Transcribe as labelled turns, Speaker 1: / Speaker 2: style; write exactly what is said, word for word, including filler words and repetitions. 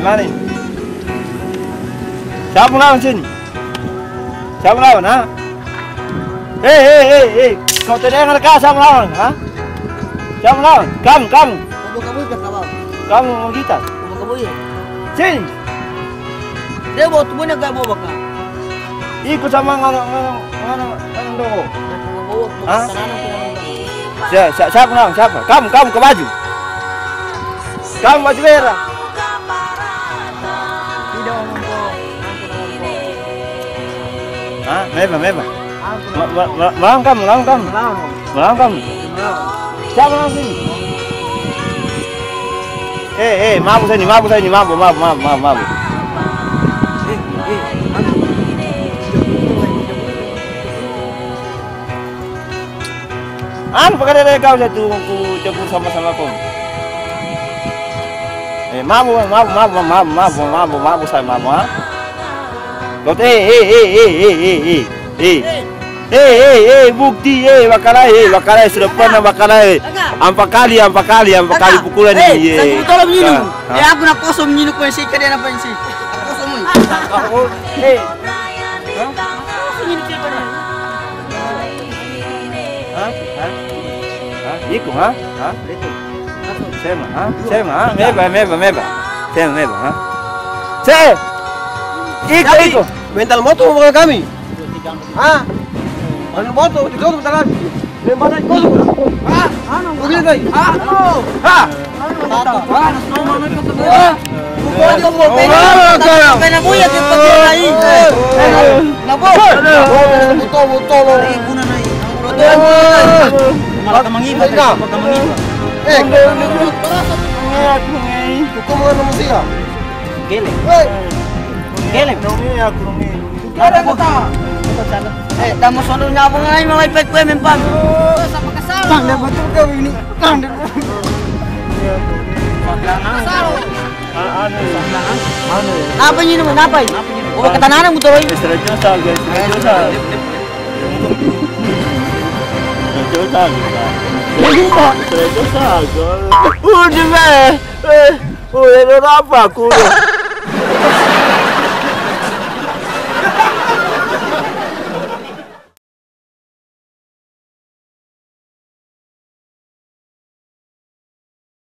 Speaker 1: mana ini? Siapa melawan sini? Siapa melawan, ha? Hei, hei, hei, hei, kau tidak dengar kah siapa melawan, ha? Siapa melawan? Kamu, kamu.
Speaker 2: Kamu kamu ikut apa?
Speaker 1: Kamu mau kita?
Speaker 2: Kamu kamu ya?
Speaker 1: Sini.
Speaker 2: Dia bawa tubuhnya gak bawa bakal.
Speaker 1: Ikut sama orang orang orang orang dogo.
Speaker 2: Bawa
Speaker 1: Hah?
Speaker 2: tanah
Speaker 1: Siapa, siapa, siapa melawan? Siapa? Kamu, kamu ke baju. Kamu baju merah.
Speaker 2: tidak ngomong kok.
Speaker 1: Hah? Meba, meba. Ma- ma- ma- Melawan kamu, melawan kamu.
Speaker 2: Melawan.
Speaker 1: Melawan kamu. Siapa melawan sini? Eh, eh, mabuk sini, mabuk sini, mabuk, mabuk, mabuk, mabuk, mabuk.
Speaker 2: Eh, eh, anu.
Speaker 1: Anu pakai dari kau satu ku campur sama-sama kau. Eh, mabuk, mabuk, mabuk, mabuk, mabuk, mabuk, mabuk saya mabuk, ha? Kau eh, eh, eh, eh, eh, eh, eh, eh. Eh, eh, eh, bukti, eh, bakalai, eh, bakalai sudah pernah bakalai. Empat kali, empat kali, empat kali pukulan ini.
Speaker 2: Eh, saya tolong minum.
Speaker 1: Ha?
Speaker 2: Eh, aku nak kosong minum kau sih, kau apa sih? Kosong ni.
Speaker 1: Kau, eh, Hah? Hah? Hah? Iko, ha? Ha? Sema, ha? Sema, ha? Meba, meba, meba. Sema, meba, ha? Se! Iko, iko.
Speaker 3: Mental moto mga kami. Ha? Ano moto? Ikaw ito talag. Memang na ikaw. Ha? Ano? Bugil tayo. Ha? Ano? Ha?
Speaker 2: Pokoknya mo pena. Pena mo ya yung pagkakay. Nabo.
Speaker 3: Buto, buto lo.
Speaker 2: Ibuna na yun. Malah kamangiba tayo. Kamangiba.
Speaker 3: Eh,
Speaker 1: Aku ngai.
Speaker 3: hukum mga naman siya.
Speaker 2: Gele.
Speaker 3: Hey!
Speaker 2: Gele.
Speaker 1: Nungi aku nungi.
Speaker 2: Ada kota. Eh, damo sono nya mo ngay mga ipet ko mempan. Sama kasal.
Speaker 3: Bang, dapat betul kau ini. Bang,
Speaker 2: Kasal.
Speaker 1: Anu, anu.
Speaker 2: Apa yun mo napay? O katananan mo tuloy.
Speaker 1: Seriosa, guys. Seriosa. Seriosa. Seriosa. Udah, eh. Oh, ada apa aku?